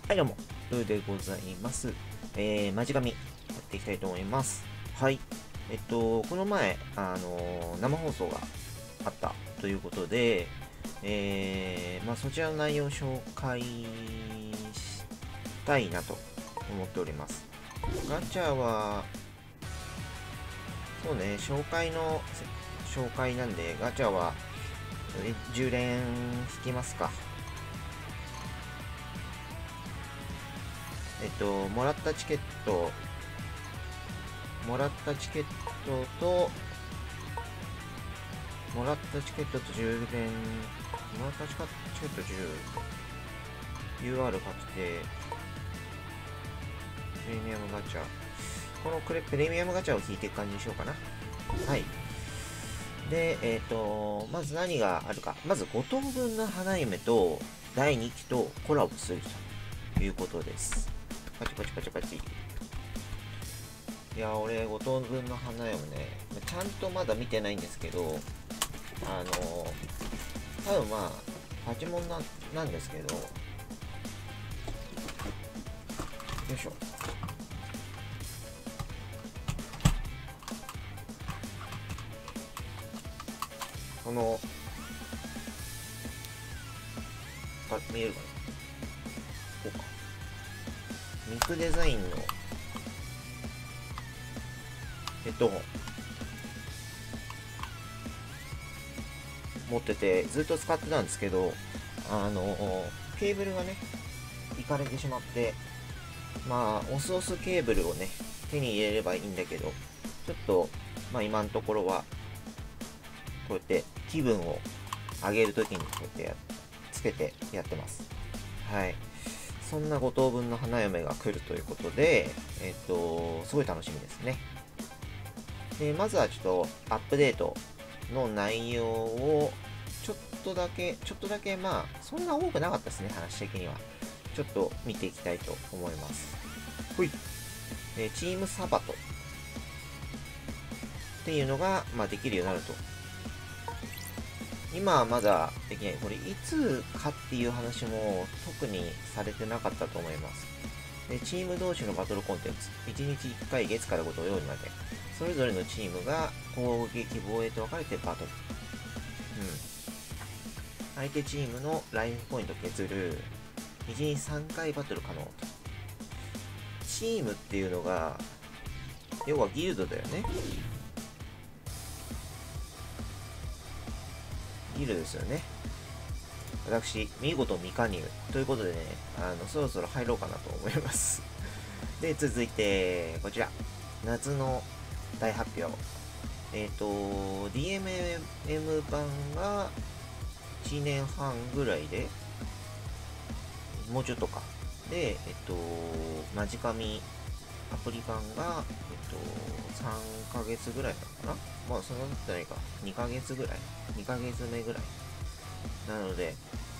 はい、どうも、ルーでございます。マジ紙、やっていきたいと思います。はい。この前、生放送があったということで、そちらの内容を紹介したいなと思っております。ガチャは、そうね、紹介なんで、ガチャは、10連引きますか。もらったチケット、もらったチケットと、もらったチケットと10連、もらったチケット10、UR 確定、プレミアムガチャ。プレミアムガチャを引いていく感じにしようかな。はい。で、まず何があるか。まず5等分の花嫁と第2期とコラボするということです。パチパチパチパチ。いや、俺、5等分の花嫁ね、ちゃんとまだ見てないんですけど、多分パチモンなんですけど、よいしょ。この、見えるかな、こうか。ミクデザインのヘッドホン持ってて、ずっと使ってたんですけど、ケーブルがね、いかれてしまって、オスオスケーブルをね、手に入れればいいんだけど、ちょっと、今のところは、こうやって気分を上げるときにこうやってつけてやってます。はい。そんな5等分の花嫁が来るということで、すごい楽しみですね。で、まずはちょっとアップデートの内容をちょっとだけそんな多くなかったですね、話的には。ちょっと見ていきたいと思います。ほい。チームサバトっていうのが、できるようになると。今はまだできない。これいつかっていう話も特にされてなかったと思います。で、チーム同士のバトルコンテンツ。1日1回月から5土曜日まで。それぞれのチームが攻撃防衛と分かれてバトル。うん。相手チームのライフポイント削る。1日3回バトル可能と。チームっていうのが、要はギルドだよね。ギルドですよね。私、見事未加入ということでね、そろそろ入ろうかなと思います。で、続いて、こちら。夏の大発表。DMM 版が1年半ぐらいで、もうちょっとか。で、マジカミアプリ版が、3ヶ月ぐらいなのかな、そんなことないか。2ヶ月ぐらい ?2 ヶ月目ぐらい。なので、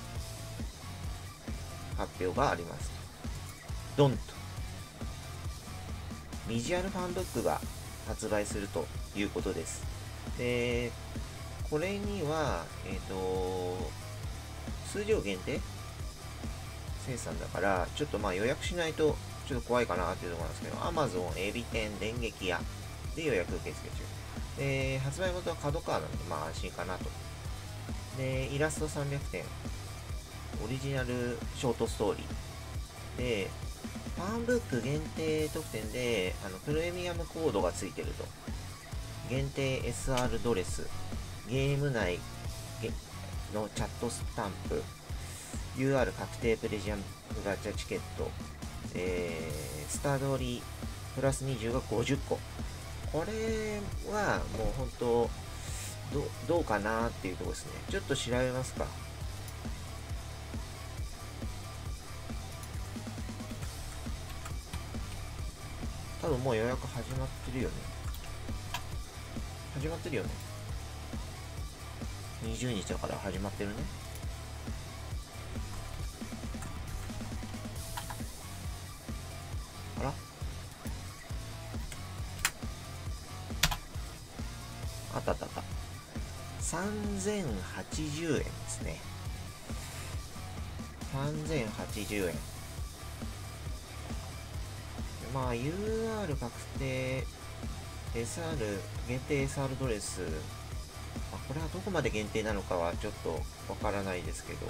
発表があります。ドンと。ビジュアルファンブックが発売するということです。で、これには、数量限定生産だから、ちょっと予約しないとちょっと怖いかなっていうところなんですけど、Amazon、エビ天、電撃屋で予約受付中。で、発売元は角川なんで、安心かなと。で、イラスト300点、オリジナルショートストーリー。で、ファンブック限定特典で、プレミアムコードがついてると。限定 SR ドレス、ゲーム内のチャットスタンプ、UR 確定プレジアムガチャチケット、スタドリプラス20が50個。これはもう本当どうかなっていうところですね。ちょっと調べますか。多分もう予約始まってるよね。始まってるよね。20日だから始まってるね。あら、あったあったあった。3080円ですね。3080円。 まあ UR 確定 SR 限定 SR ドレス、まあ、これはどこまで限定なのかはちょっとわからないですけど、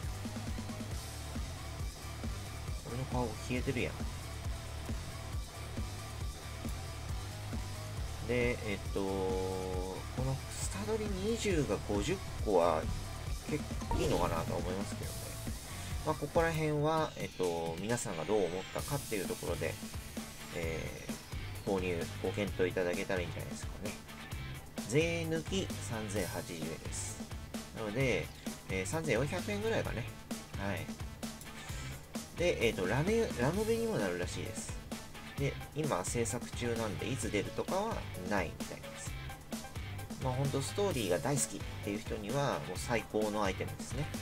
俺の顔消えてるやん。でこのスタドリ20が50個は結構いいのかなと思いますけどね。まあ、ここら辺は、皆さんがどう思ったかっていうところで、購入、ご検討いただけたらいいんじゃないですかね。税抜き3080円です。なので、3400円ぐらいかね。はい。で、ラノベにもなるらしいです。で、今制作中なんで、いつ出るとかはないみたいです。まあ、ほんとストーリーが大好きっていう人には、もう最高のアイテムですね。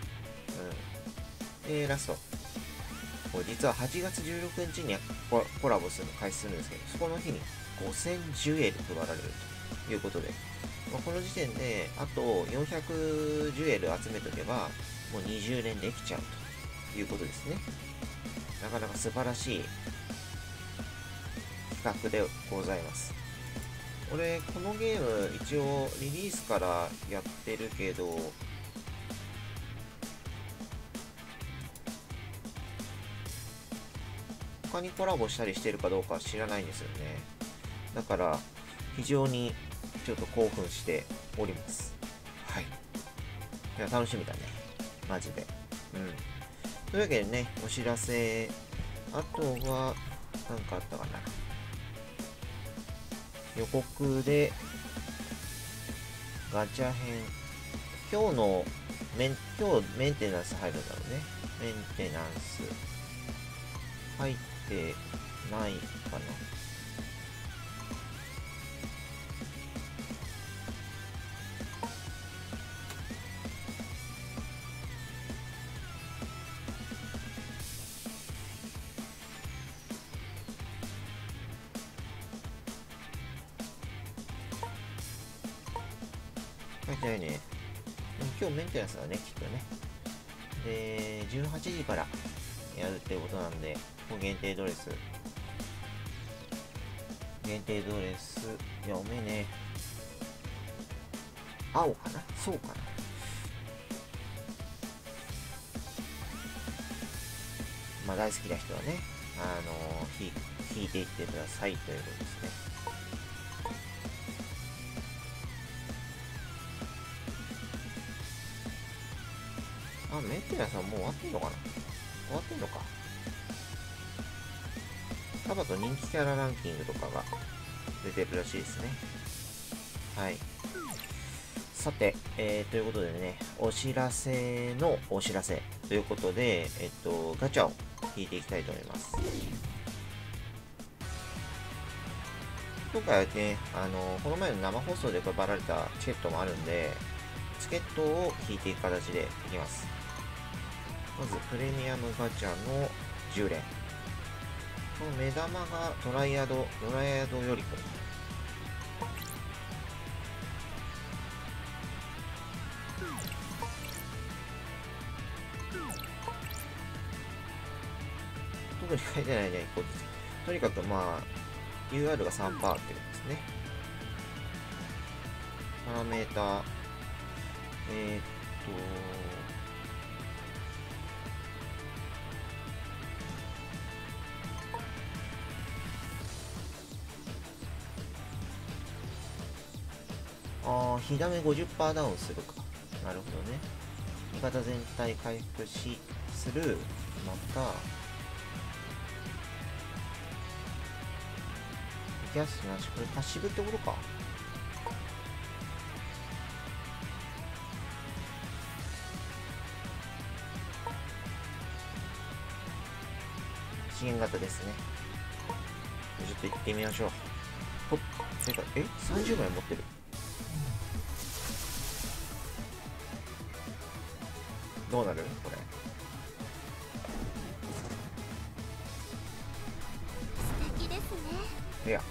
うん。で、ラスト。これ実は8月16日にコラボするの開始するんですけど、そこの日に5000ジュエル配られるということで、まあ、この時点であと400ジュエル集めとけば、もう20連できちゃうということですね。なかなか素晴らしい企画でございます。俺、このゲーム一応リリースからやってるけど、他にコラボしたりしてるかどうかは知らないんですよね。だから非常にちょっと興奮しております。はい。いや、楽しみだね。マジで。うん。というわけでね、お知らせ、あとは、何かあったかな。予告で、ガチャ編。今日メンテナンス入るんだろうね。メンテナンス。入ってないかな。書いてないね。でも今日メンテナンスだね、きっとね。で、18時からやるってことなんで、限定ドレス。限定ドレス。いや、おめえね。青かな、そうかな。まあ大好きな人はね、引いていってくださいということですね。あ、メンテナンスはもう終わってんのかな、終わってんのか。カバと人気キャラランキングとかが出てるらしいですね。はい。さて、ということでね、お知らせのお知らせということで、ガチャを引いていきたいと思います。今回はね、この前の生放送で配られたチケットもあるんで、チケットを引いていく形でいきます。まず、プレミアムガチャの10連。この目玉がドライアドより子。特に書いてないね、とにかくまあ、UR が 3% ってことですね。パラメーター、火ダメ 50% ダウンするか。なるほどね。味方全体回復する。また、ギャスなし。これパッシブってことか。資源型ですね。ちょっと行ってみましょう。ほっ。てか、30枚持ってる。どうなるこれ。 素敵ですね。 いや。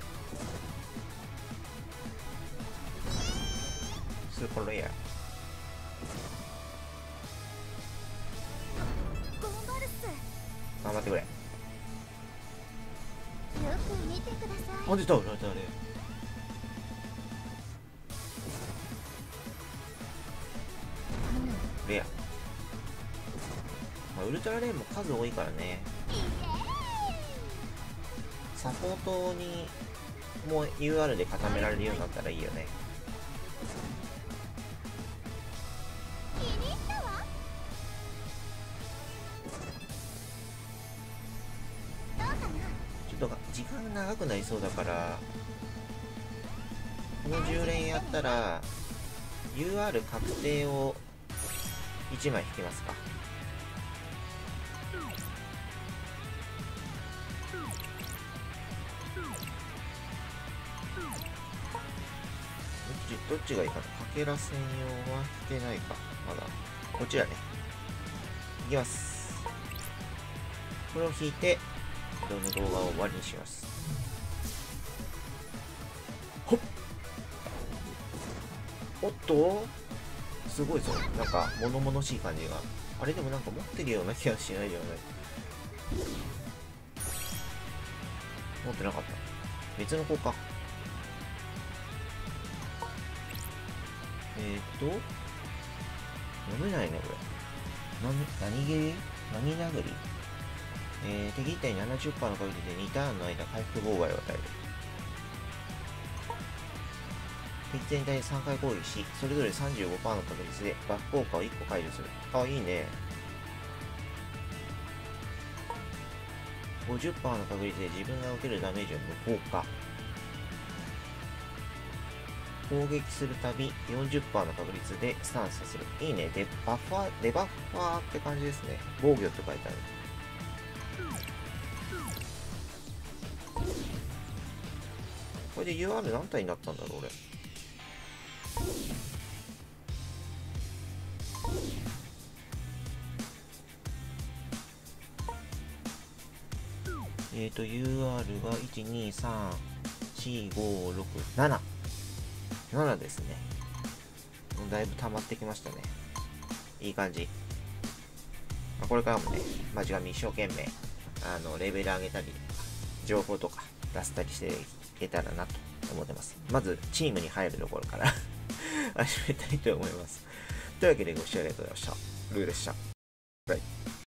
スーパーレイヤー。 頑張るっす。 頑張ってくれ。 あ、出た、あれ。レア。まあ、ウルトラレインも数多いからね。サポートにもう UR で固められるようになったらいいよね。ちょっと時間長くなりそうだから、この10連やったら UR 確定を1枚引きますか。どっちがいいかな。かけら専用は引けないか。まだ。こっちだね。いきます。これを引いて、この動画を終わりにします。ほっ。おっとすごいぞ。なんか、物々しい感じが。あれでもなんか持ってるような気がしないではない。持ってなかった。別の子か。読めないね、これ。何蹴り何殴り敵一体 70% の確率で2ターンの間回復妨害を与える。敵全体で3回攻撃し、それぞれ 35% の確率でバック効果を1個解除する。あ、いいね。50% の確率で自分が受けるダメージを無効化。攻撃するたび 40% の確率でスタンスさせる。いいね。デバッファーって感じですね。防御って書いてある。これで UR 何体になったんだろう、俺。UR が1、2、3、4、5、6、7。7ですね。だいぶ溜まってきましたね。いい感じ。これからもね、マジ神一生懸命、レベル上げたり、情報とか出せたりしていけたらなと思ってます。まず、チームに入るところから始めたいと思います。というわけでご視聴ありがとうございました。ルーでした。バイ。